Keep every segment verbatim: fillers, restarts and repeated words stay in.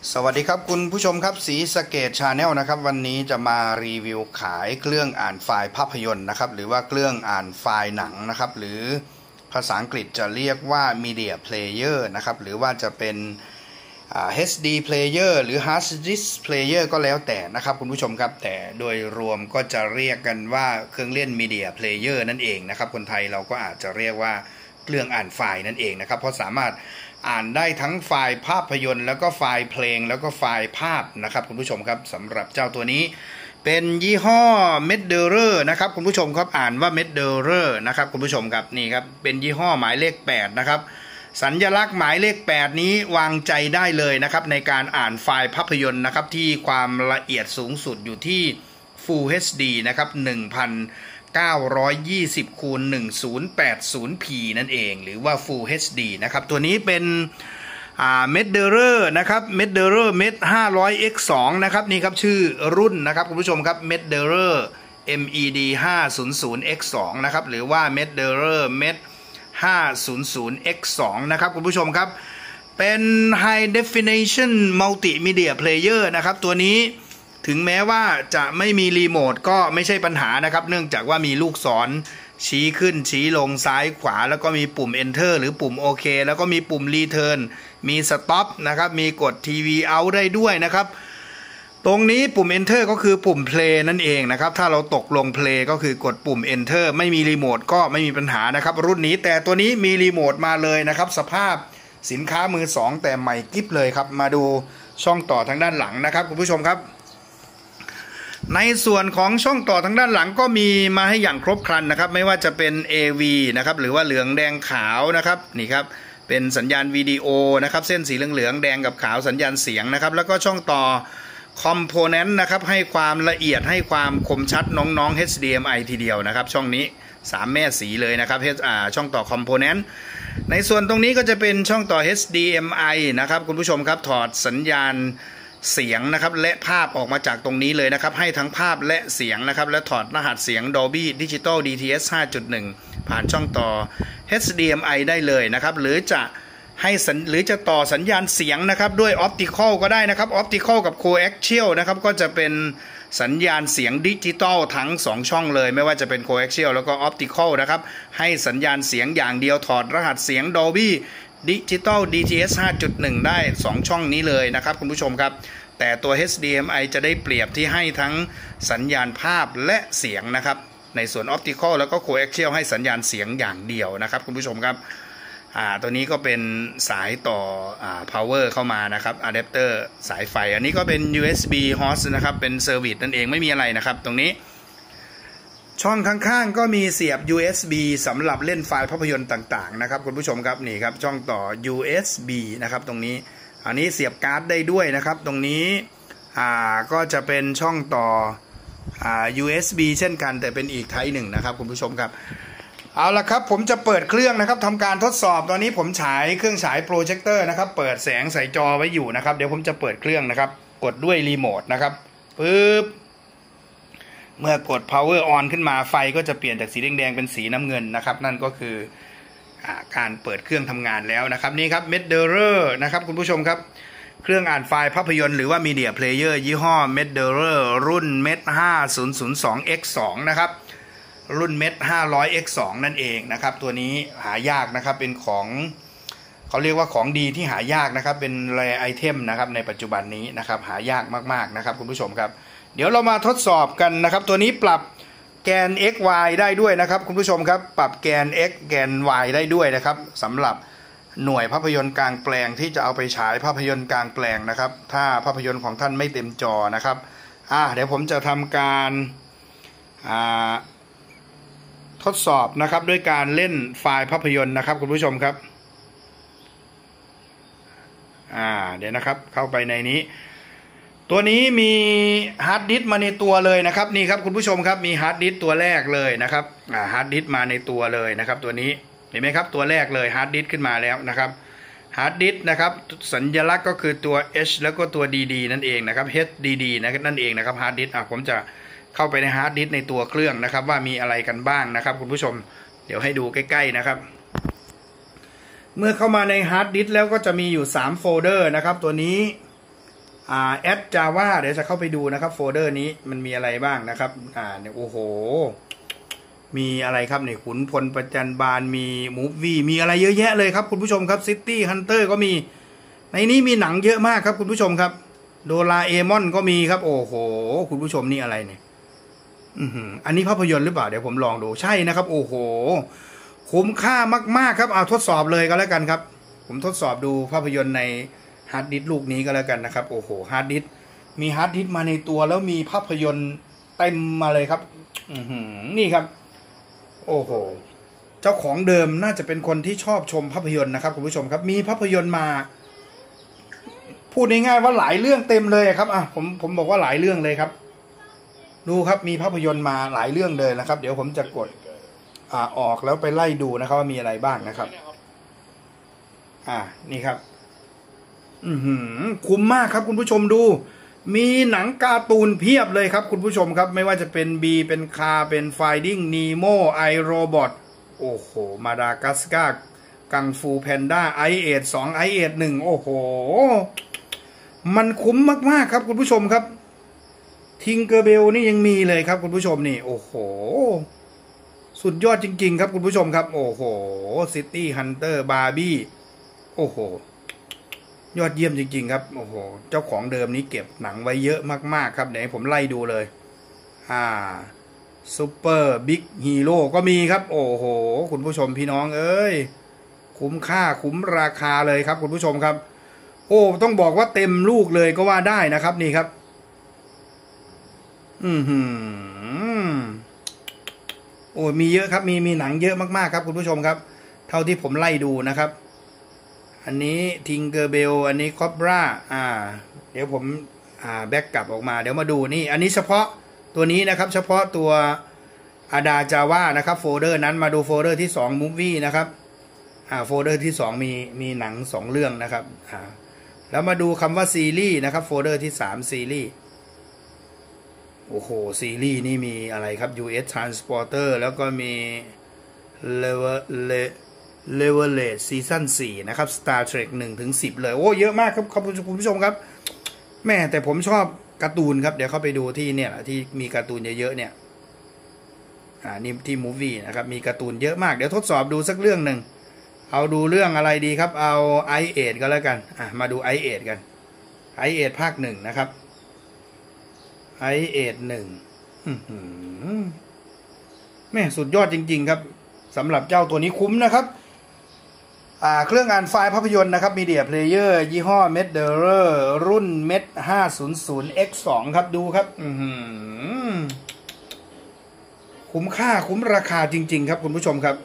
สวัสดีครับคุณผู้ชมครับศรีสะเกษ Channel นะครับวันนี้จะมารีวิวขายเครื่องอ่านไฟล์ภาพยนตร์นะครับหรือว่าเครื่องอ่านไฟล์หนังนะครับหรือภาษาอังกฤษจะเรียกว่า Media Player นะครับหรือว่าจะเป็น เอช ดี Player หรือ Hard Disk Player ก็แล้วแต่นะครับคุณผู้ชมครับแต่โดยรวมก็จะเรียกกันว่าเครื่องเล่น Media Player นั่นเองนะครับคนไทยเราก็อาจจะเรียกว่าเครื่องอ่านไฟล์นั่นเองนะครับเพราะสามารถอ่านได้ทั้งไฟล์ภาพยนตร์แล้วก็ไฟล์เพลงแล้วก็ไฟล์ภาพนะครับคุณผู้ชมครับสำหรับเจ้าตัวนี้เป็นยี่ห้อ Medderer นะครับคุณผู้ชมครับอ่านว่า Medderer นะครับคุณผู้ชมครับนี่ครับเป็นยี่ห้อหมายเลขแปดนะครับสัญลักษณ์หมายเลขแปดนี้วางใจได้เลยนะครับในการอ่านไฟล์ภาพยนตร์นะครับที่ความละเอียดสูงสุดอยู่ที่ Full เอช ดี นะครับ หนึ่งพันเก้าร้อยยี่สิบ คูณ หนึ่งพันแปดสิบ พี นั่นเองหรือว่า Full เอช ดี นะครับตัวนี้เป็นอ่า Medderer นะครับ Medderer เมด ห้าร้อย เอ็กซ์ สอง นะครับนี่ครับชื่อรุ่นนะครับคุณผู้ชมครับ Medderer เอ็ม อี ดี ห้าร้อย เอ็กซ์ สอง นะครับหรือว่า Medderer เมด ห้าร้อย เอ็กซ์ สอง นะครับคุณผู้ชมครับเป็น High Definition Multimedia Player นะครับตัวนี้ถึงแม้ว่าจะไม่มีรีโมทก็ไม่ใช่ปัญหานะครับเนื่องจากว่ามีลูกศรชี้ขึ้นชี้ลงซ้ายขวาแล้วก็มีปุ่ม Enter หรือปุ่ม โอ เค แล้วก็มีปุ่ม Return มี Stop นะครับมีกด ที วี Out ได้ด้วยนะครับตรงนี้ปุ่ม Enter ก็คือปุ่ม Play นั่นเองนะครับถ้าเราตกลง Play ก็คือกดปุ่ม Enter ไม่มีรีโมทก็ไม่มีปัญหานะครับรุ่นนี้แต่ตัวนี้มีรีโมทมาเลยนะครับสภาพสินค้ามือสองแต่ใหม่กิ๊บเลยครับมาดูช่องต่อทางด้านหลังนะครับคุณผู้ชมครับในส่วนของช่องต่อทางด้านหลังก็มีมาให้อย่างครบครันนะครับไม่ว่าจะเป็น เอ วี นะครับหรือว่าเหลืองแดงขาวนะครับนี่ครับเป็นสัญญาณวิดีโอนะครับเส้นสีเหลืองๆแดงกับขาวสัญญาณเสียงนะครับแล้วก็ช่องต่อคอมโพเนนต์นะครับให้ความละเอียดให้ความคมชัดน้องๆ เอช ดี เอ็ม ไอ ทีเดียวนะครับช่องนี้สามแม่สีเลยนะครับช่องต่อคอมโพเนนต์ในส่วนตรงนี้ก็จะเป็นช่องต่อ เอช ดี เอ็ม ไอ นะครับคุณผู้ชมครับถอดสัญญาณเสียงนะครับและภาพออกมาจากตรงนี้เลยนะครับให้ทั้งภาพและเสียงนะครับและถอดรหัสเสียง Dolby Digital ดี ที เอส ห้าจุดหนึ่ง ผ่านช่องต่อ เอช ดี เอ็ม ไอ ได้เลยนะครับหรือจะให้หรือจะต่อสัญญาณเสียงนะครับด้วย Optical ก็ได้นะครับ Optical กับ Coaxial นะครับก็จะเป็นสัญญาณเสียงดิจิตอลทั้งสองช่องเลยไม่ว่าจะเป็น Coaxial แล้วก็ Optical นะครับให้สัญญาณเสียงอย่างเดียวถอดรหัสเสียง Dolby Digital ดี ที เอส ห้าจุดหนึ่ง ได้สองช่องนี้เลยนะครับคุณผู้ชมครับแต่ตัว เอช ดี เอ็ม ไอ จะได้เปรียบที่ให้ทั้งสัญญาณภาพและเสียงนะครับในส่วน Optical แล้วก็ Coaxial ให้สัญญาณเสียงอย่างเดียวนะครับคุณผู้ชมครับอ่าตัวนี้ก็เป็นสายต่ออ่า power เข้ามานะครับอะแดปเตอร์สายไฟอันนี้ก็เป็น ยู เอส บี host นะครับเป็นเซอร์วิสนั่นเองไม่มีอะไรนะครับตรงนี้ช่องข้างๆก็มีเสียบ ยู เอส บี สำหรับเล่นไฟล์ภาพยนตร์ต่างๆนะครับคุณผู้ชมครับนี่ครับช่องต่อ ยู เอส บี นะครับตรงนี้อันนี้เสียบการ์ดได้ด้วยนะครับตรงนี้อ่าก็จะเป็นช่องต่ออ่า ยู เอส บี เช่นกันแต่เป็นอีกไทป์หนึ่งนะครับคุณผู้ชมครับเอาละครับผมจะเปิดเครื่องนะครับทำการทดสอบตอนนี้ผมฉายเครื่องฉายโปรเจคเตอร์นะครับเปิดแสงใส่จอไว้อยู่นะครับเดี๋ยวผมจะเปิดเครื่องนะครับกดด้วยรีโมทนะครับปึ๊บเมื่อกด power on ขึ้นมาไฟก็จะเปลี่ยนจากสีแดงๆเป็นสีน้ำเงินนะครับนั่นก็คือการเปิดเครื่องทำงานแล้วนะครับนี่ครับ Medderer นะครับคุณผู้ชมครับเครื่องอ่านไฟล์ภาพยนตร์หรือว่า Media Player ยี่ห้อ Medderer รุ่น เมด ห้าร้อย สอง เอ็กซ์ สอง นะครับรุ่น เมด ห้าร้อย เอ็กซ์ สอง นั่นเองนะครับตัวนี้หายากนะครับเป็นของเขาเรียกว่าของดีที่หายากนะครับเป็น Rare Item นะครับในปัจจุบันนี้นะครับหายากมากๆนะครับคุณผู้ชมครับเดี๋ยวเรามาทดสอบกันนะครับตัวนี้ปรับแกน x y ได้ด้วยนะครับคุณผู้ชมครับปรับแกน x แกน y ได้ด้วยนะครับสำหรับหน่วยภาพยนตร์กลางแปลงที่จะเอาไปฉายภาพยนตร์กลางแปลงนะครับถ้าภาพยนตร์ของท่านไม่เต็มจอนะครับอ่าเดี๋ยวผมจะทำการอ่าทดสอบนะครับด้วยการเล่นไฟล์ภาพยนตร์นะครับคุณผู้ชมครับอ่าเดี๋ยวนะครับเข้าไปในนี้ตัวนี้มีฮาร์ดดิสก์มาในตัวเลยนะครับนี่ครับคุณผู้ชมครับมีฮาร์ดดิสก์ตัวแรกเลยนะครับอ่าฮาร์ดดิสก์มาในตัวเลยนะครับตัวนี้เห็นไหมครับตัวแรกเลยฮาร์ดดิสก์ขึ้นมาแล้วนะครับฮาร์ดดิสก์นะครับสัญลักษณ์ก็คือตัว H แล้วก็ตัว ดี ดี นั่นเองนะครับ เอช ดี ดี นั่นเองนะครับฮาร์ดดิสก์อ่ะผมจะเข้าไปในฮาร์ดดิสก์ในตัวเครื่องนะครับว่ามีอะไรกันบ้างนะครับคุณผู้ชมเดี๋ยวให้ดูใกล้ๆนะครับเมื่อเข้ามาในฮาร์ดดิสก์แล้วก็จะมีอยู่สามโฟลเดอร์นะครับตัวนี้อ่าแอดจาว่าเดี๋ยวจะเข้าไปดูนะครับโฟลเดอร์นี้มันมีอะไรบ้างนะครับอ่าเนี่ยโอ้โหมีอะไรครับเนี่ยขุนพลประจันบานมีมูฟวี่มีอะไรเยอะแยะเลยครับคุณผู้ชมครับซิตี้ฮันเตอร์ก็มีในนี้มีหนังเยอะมากครับคุณผู้ชมครับโดราเอมอนก็มีครับโอ้โหคุณผู้ชมนี่อะไรเนี่ยอือหืออันนี้ภาพยนตร์หรือเปล่าเดี๋ยวผมลองดูใช่นะครับโอ้โหคุ้มค่ามากๆครับเอาทดสอบเลยก็แล้วกันครับผมทดสอบดูภาพยนตร์ในฮาร์ดดิสก์ลูกนี้ก็แล้วกันนะครับโอ้โหฮาร์ดดิสก์มีฮาร์ดดิสก์มาในตัวแล้วมีภาพยนตร์เต็มมาเลยครับอือหือนี่ครับโอ้โหเจ้าของเดิมน่าจะเป็นคนที่ชอบชมภาพยนตร์นะครับคุณผู้ชมครับมีภาพยนตร์มาพูดง่ายๆว่าหลายเรื่องเต็มเลยครับอ่ะผมผมบอกว่าหลายเรื่องเลยครับดูครับมีภาพยนตร์มาหลายเรื่องเลยนะครับเดี๋ยวผมจะกดอ่าออกแล้วไปไล่ดูนะครับว่ามีอะไรบ้างนะครับอ่านี่ครับอือหือคุ้มมากครับคุณผู้ชมดูมีหนังการ์ตูนเพียบเลยครับคุณผู้ชมครับไม่ว่าจะเป็นบีเป็นคาเป็นไฟดิ้งนีโมไอโรบอทโอ้โหมาดากัสการ์กังฟูแพนด้าไอเอ็ดสองไอเอ็ดหนึ่งโอ้โหมันคุ้มมากๆครับคุณผู้ชมครับทิงเกอร์เบลนี่ยังมีเลยครับคุณผู้ชมนี่โอ้โหสุดยอดจริงๆครับคุณผู้ชมครับโอ้โหซิตี้ฮันเตอร์บาร์บี้โอ้โหยอดเยี่ยมจริงๆครับโอ้โหเจ้าของเดิมนี้เก็บหนังไว้เยอะมากๆครับเดี๋ยวผมไล่ดูเลยอ่าซูเปอร์บิ๊กฮีโร่ก็มีครับโอ้โหคุณผู้ชมพี่น้องเอ้ยคุ้มค่าคุ้มราคาเลยครับคุณผู้ชมครับโอ้ต้องบอกว่าเต็มลูกเลยก็ว่าได้นะครับนี่ครับอืมหืมโอ้มีเยอะครับมีมีหนังเยอะมากๆครับคุณผู้ชมครับเท่าที่ผมไล่ดูนะครับอันนี้ทิงเกอร์เบลอันนี้คอบราอ่าเดี๋ยวผมอ่าแบ็กกลับออกมาเดี๋ยวมาดูนี่อันนี้เฉพาะตัวนี้นะครับเฉพาะตัวอาดาจาว่านะครับโฟลเดอร์นั้นมาดูโฟลเดอร์ที่สองมูฟวี่นะครับอ่าโฟลเดอร์ที่สองมีมีหนังสองเรื่องนะครับอ่าแล้วมาดูคำว่าซีรีส์นะครับโฟลเดอร์ที่สามซีรีส์โอ้โหซีรีส์นี่มีอะไรครับ ยู เอส Transporter แล้วก็มี Level Level ซีซั่นสี่นะครับ Star Trek หนึ่งถึงสิบเลยโอ้เยอะมากครับคุณผู้ชมครับแม่แต่ผมชอบการ์ตูนครับเดี๋ยวเข้าไปดูที่เนี่ยที่มีการ์ตูนเยอะๆเนี่ยอ่านี่ที่มูฟวี่นะครับมีการ์ตูนเยอะมากเดี๋ยวทดสอบดูสักเรื่องหนึ่งเอาดูเรื่องอะไรดีครับเอา ไอ เอ็ด ก็แล้วกันอ่ะมาดู ไอ เอ็ด กัน ไอ เอ็ด ภาคหนึ่งนะครับ ไอ เอ็ด หนึ่งแม่สุดยอดจริงๆครับสำหรับเจ้าตัวนี้คุ้มนะครับอ่าเครื่องอ่านไฟล์ภาพยนตร์นะครับ Media Player ยี่ห้อ Medderer รุ่น เมด ห้าร้อย เอ็กซ์ สอง ครับดูครับอืมคุ้มค่าคุ้มราคาจริงๆครับคุณผู้ชมครับ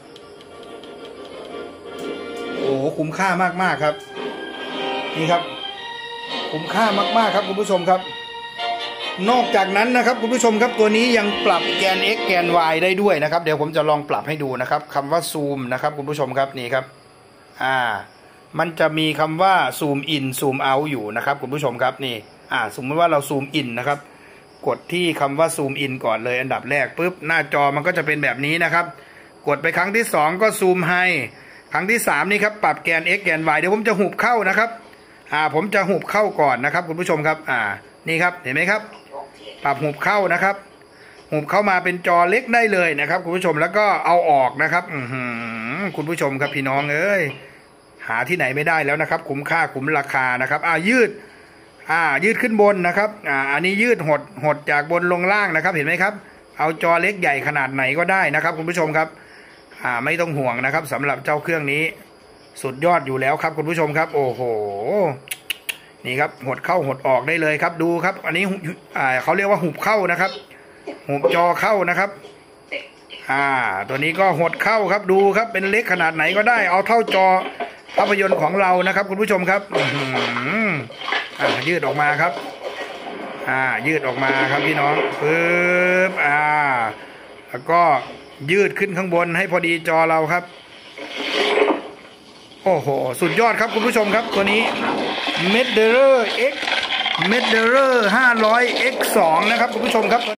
โอ้คุ้มค่ามากๆครับนี่ครับคุ้มค่ามากๆครับคุณผู้ชมครับนอกจากนั้นนะครับคุณผู้ชมครับตัวนี้ยังปรับแกน x แกน y ได้ด้วยนะครับเดี๋ยวผมจะลองปรับให้ดูนะครับคำว่าซูมนะครับคุณผู้ชมครับนี่ครับอ่ามันจะมีคำว่าซูมอินซูมเอาอยู่นะครับคุณผู้ชมครับนี่อ่าสมมติว่าเราซูมอินนะครับกดที่คำว่าซูมอินก่อนเลยอันดับแรกปุ๊บหน้าจอมันก็จะเป็นแบบนี้นะครับกดไปครั้งที่สองก็ซูมไฮครั้งที่สามนี่ครับปรับแกน x แกน y เดี๋ยวผมจะหุบเข้านะครับอ่าผมจะหุบเข้าก่อนนะครับคุณผู้ชมครับอ่านี่ครับเห็นไหมครับปรับหุบเข้านะครับหุบเข้ามาเป็นจอเล็กได้เลยนะครับคุณผู้ชมแล้วก็เอาออกนะครับอือคุณผู้ชมครับพี่น้องเอ้ยหาที่ไหนไม่ได้แล้วนะครับคุ้มค่าคุ้มราคานะครับอ่ายืดอ่ายืดขึ้นบนนะครับอ่าอันนี้ยืดหดหดจากบนลงล่างนะครับเห็นไหมครับเอาจอเล็กใหญ่ขนาดไหนก็ได้นะครับคุณผู้ชมครับอ่าไม่ต้องห่วงนะครับสำหรับเจ้าเครื่องนี้สุดยอดอยู่แล้วครับคุณผู้ชมครับโอ้โหนี่ครับหดเข้าหดออกได้เลยครับดูครับอันนี้อ่าเขาเรียกว่าหุบเข้านะครับหุบจอเข้านะครับอ่าตัวนี้ก็หดเข้าครับดูครับเป็นเล็กขนาดไหนก็ได้เอาเท่าจอภาพยนตร์ของเรานะครับคุณผู้ชมครับอ่ายืดออกมาครับอ่ายืดออกมาครับพี่น้องปึ๊บอ่าแล้วก็ยืดขึ้นข้างบนให้พอดีจอเราครับโอ้โหสุดยอดครับคุณผู้ชมครับตัวนี้ Medderer X Medderer ห้าร้อย เอ็กซ์ สอง นะครับคุณผู้ชมครับ